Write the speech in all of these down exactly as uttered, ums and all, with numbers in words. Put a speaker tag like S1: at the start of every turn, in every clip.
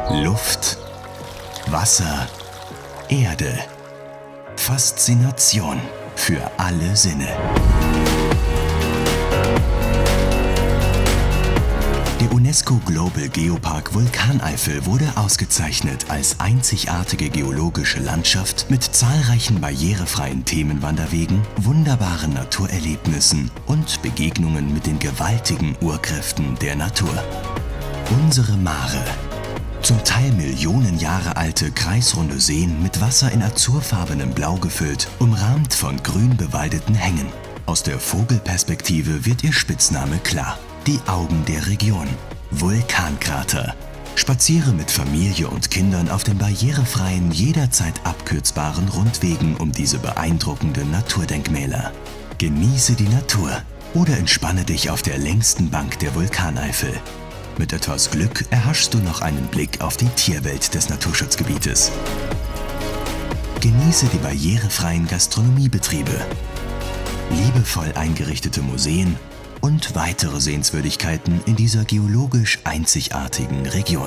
S1: Luft, Wasser, Erde. Faszination für alle Sinne. Der UNESCO Global Geopark Vulkaneifel wurde ausgezeichnet als einzigartige geologische Landschaft mit zahlreichen barrierefreien Themenwanderwegen, wunderbaren Naturerlebnissen und Begegnungen mit den gewaltigen Urkräften der Natur. Unsere Mare. Zum Teil Millionen Jahre alte kreisrunde Seen mit Wasser in azurfarbenem Blau gefüllt, umrahmt von grün bewaldeten Hängen. Aus der Vogelperspektive wird ihr Spitzname klar. Die Augen der Region. Vulkankrater. Spaziere mit Familie und Kindern auf den barrierefreien, jederzeit abkürzbaren Rundwegen um diese beeindruckenden Naturdenkmäler. Genieße die Natur oder entspanne dich auf der längsten Bank der Vulkaneifel. Mit etwas Glück erhaschst du noch einen Blick auf die Tierwelt des Naturschutzgebietes. Genieße die barrierefreien Gastronomiebetriebe, liebevoll eingerichtete Museen und weitere Sehenswürdigkeiten in dieser geologisch einzigartigen Region.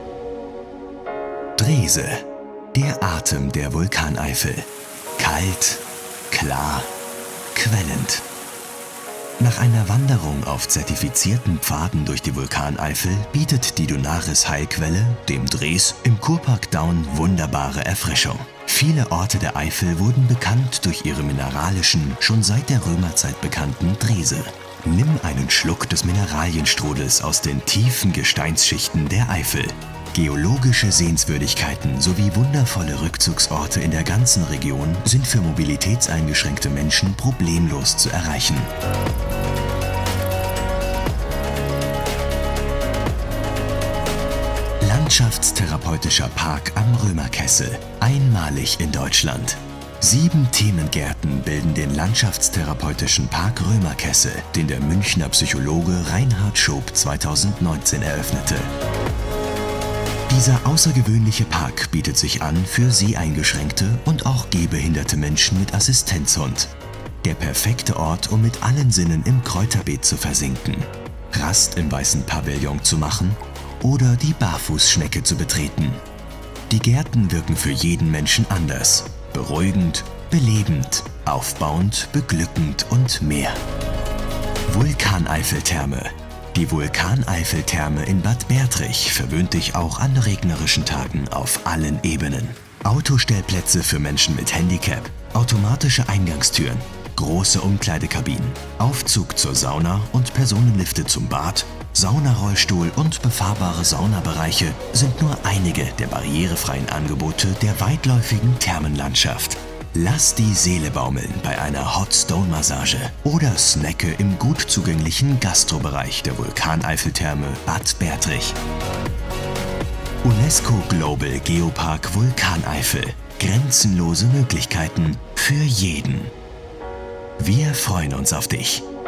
S1: Drese, der Atem der Vulkaneifel. Kalt, klar, quellend. Nach einer Wanderung auf zertifizierten Pfaden durch die Vulkaneifel bietet die Dunaris Heilquelle, dem Dres, im Kurpark Daun wunderbare Erfrischung. Viele Orte der Eifel wurden bekannt durch ihre mineralischen, schon seit der Römerzeit bekannten Drese. Nimm einen Schluck des Mineralienstrudels aus den tiefen Gesteinsschichten der Eifel. Geologische Sehenswürdigkeiten sowie wundervolle Rückzugsorte in der ganzen Region sind für mobilitätseingeschränkte Menschen problemlos zu erreichen. Landschaftstherapeutischer Park am Römerkessel, einmalig in Deutschland. Sieben Themengärten bilden den Landschaftstherapeutischen Park Römerkessel, den der Münchner Psychologe Reinhard Schoop zweitausendneunzehn eröffnete. Dieser außergewöhnliche Park bietet sich an für seheingeschränkte und auch gehbehinderte Menschen mit Assistenzhund. Der perfekte Ort, um mit allen Sinnen im Kräuterbeet zu versinken, Rast im weißen Pavillon zu machen oder die Barfußschnecke zu betreten. Die Gärten wirken für jeden Menschen anders. Beruhigend, belebend, aufbauend, beglückend und mehr. Vulkaneifeltherme. Die Vulkaneifeltherme in Bad Bertrich verwöhnt dich auch an regnerischen Tagen auf allen Ebenen. Autostellplätze für Menschen mit Handicap, automatische Eingangstüren, große Umkleidekabinen, Aufzug zur Sauna und Personenlifte zum Bad, Saunarollstuhl und befahrbare Saunabereiche sind nur einige der barrierefreien Angebote der weitläufigen Thermenlandschaft. Lass die Seele baumeln bei einer Hot Stone Massage oder snacke im gut zugänglichen Gastrobereich der Vulkaneifeltherme Bad Bertrich. UNESCO Global Geopark Vulkaneifel. Grenzenlose Möglichkeiten für jeden. Wir freuen uns auf dich.